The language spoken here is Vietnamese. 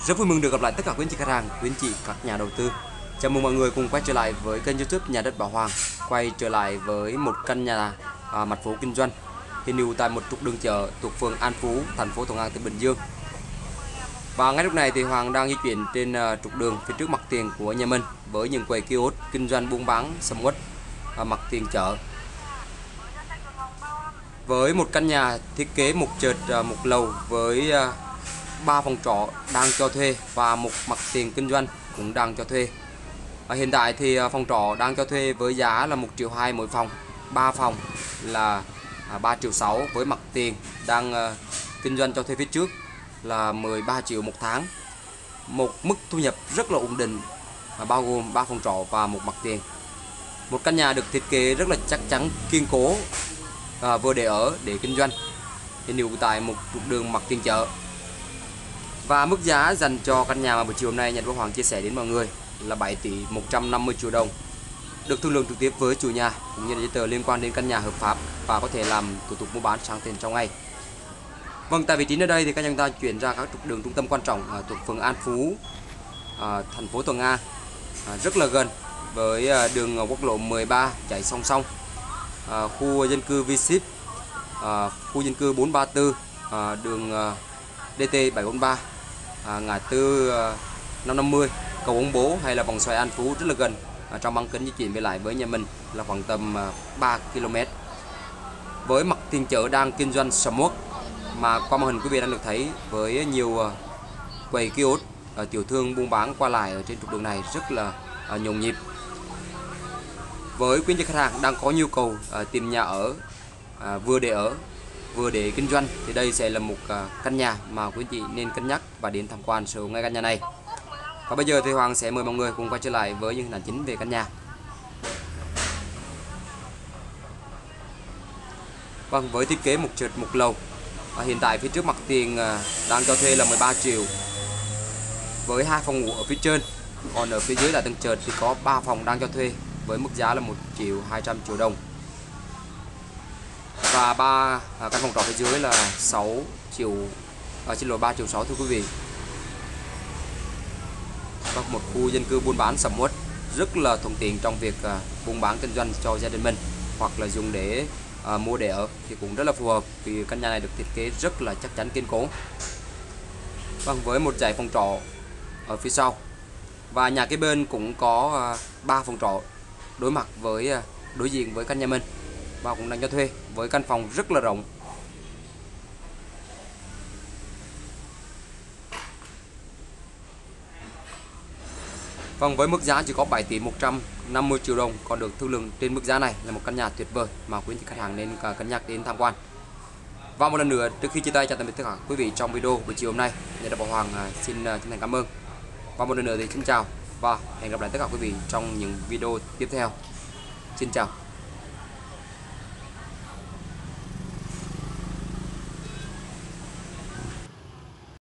Rất vui mừng được gặp lại tất cả quý anh chị khách hàng, quý anh chị các nhà đầu tư. Chào mừng mọi người cùng quay trở lại với kênh YouTube Nhà đất Bảo Hoàng. Quay trở lại với một căn nhà mặt phố kinh doanh hiện hữu tại một trục đường chợ thuộc phường An Phú, thành phố Thuận An, tỉnh Bình Dương. Và ngay lúc này thì Hoàng đang di chuyển trên trục đường phía trước mặt tiền của nhà mình với những quầy kiosk kinh doanh buôn bán sầm uất mặt tiền chợ. Với một căn nhà thiết kế một trệt một lầu với 3 phòng trọ đang cho thuê và một mặt tiền kinh doanh cũng đang cho thuê. Hiện tại thì phòng trọ đang cho thuê với giá là 1,2 triệu mỗi phòng, 3 phòng là 3,6 triệu với mặt tiền đang kinh doanh cho thuê phía trước là 13 triệu một tháng. Một mức thu nhập rất là ổn định bao gồm 3 phòng trọ và một mặt tiền. Một căn nhà được thiết kế rất là chắc chắn, kiên cố, vừa để ở để kinh doanh hiện hữu tại một trục đường mặt tiền chợ. Và mức giá dành cho căn nhà mà buổi chiều hôm nay Nhà đất Bảo Hoàng chia sẻ đến mọi người là 7 tỷ 150 triệu đồng. Được thương lượng trực tiếp với chủ nhà cũng như là giấy tờ liên quan đến căn nhà hợp pháp và có thể làm thủ tục mua bán sang tên trong ngày. Vâng, tại vị trí nơi đây thì các chúng ta chuyển ra các trục đường trung tâm quan trọng thuộc phường An Phú, thành phố Thuận An, rất là gần với đường quốc lộ 13 chạy song song, khu dân cư V-Ship, khu dân cư 434, đường DT 743, ngã tư 550, cầu Ông Bố hay là vòng xoay An Phú rất là gần. Trong băng kính di chuyển về lại với nhà mình là khoảng tầm 3 km. Với mặt tiền chợ đang kinh doanh sầm uất mà qua màn hình quý vị đang được thấy với nhiều quầy kiosk tiểu thương buôn bán qua lại ở trên trục đường này rất là nhộn nhịp. Với quý anh chị khách hàng đang có nhu cầu tìm nhà ở vừa để ở vừa để kinh doanh thì đây sẽ là một căn nhà mà quý anh chị nên cân nhắc và đến tham quan sở hữu ngay căn nhà này. Và bây giờ thì Hoàng sẽ mời mọi người cùng quay trở lại với những hình ảnh chính về căn nhà. Vâng, với thiết kế một trệt một lầu, hiện tại phía trước mặt tiền đang cho thuê là 13 triệu với 2 phòng ngủ ở phía trên, còn ở phía dưới là tầng trệt thì có 3 phòng đang cho thuê với mức giá là 1,2 triệu đồng. Và căn phòng trọ phía dưới là 6 triệu, xin lỗi 3,6 triệu thưa quý vị. Có một khu dân cư buôn bán sầm uất rất là thuận tiện trong việc buôn bán kinh doanh cho gia đình mình hoặc là dùng để mua để ở thì cũng rất là phù hợp vì căn nhà này được thiết kế rất là chắc chắn kiên cố. Vâng, với một dãy phòng trọ ở phía sau và nhà kế bên cũng có 3 phòng trọ đối mặt với đối diện với căn nhà mình và cũng đang cho thuê với căn phòng rất là rộng. Vâng, với mức giá chỉ có 7 tỷ 150 triệu đồng còn được thương lượng trên mức giá này là một căn nhà tuyệt vời mà quý khách hàng nên cân nhắc đến tham quan. Và một lần nữa trước khi chia tay chào tạm biệt tất cả quý vị trong video buổi chiều hôm nay, Nhà đất Bảo Hoàng xin chân thành cảm ơn. Và một lần nữa thì xin chào và hẹn gặp lại tất cả quý vị trong những video tiếp theo. Xin chào.